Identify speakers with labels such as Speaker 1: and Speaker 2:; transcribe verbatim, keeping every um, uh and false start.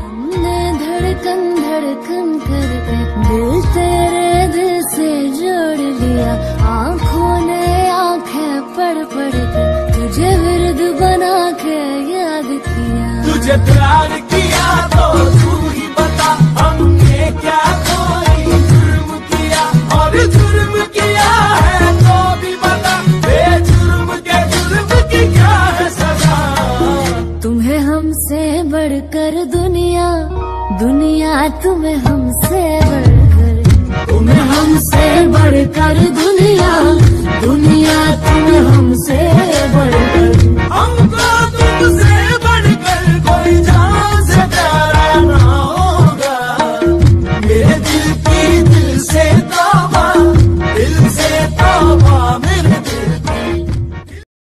Speaker 1: हमने धड़कन धड़कन करके दिल तेरे दिल से जोड़ लिया। आँखों ने आंखें पढ़ पढ़ कर तुझे विरद बना के याद किया।
Speaker 2: तुझे प्यार किया तो तू ही बता, हमने क्या कोई जुर्म किया, और जुर्म किया है तो भी बता, बेजुर्म के जुर्म की क्या है सजा।
Speaker 1: तुम्हें हमसे बढ़कर दुनिया, दुनिया तुम्हें हमसे बढ़कर, तुम्हें हमसे बढ़कर दुनिया, दुनिया तुम्हें हमसे बढ़कर।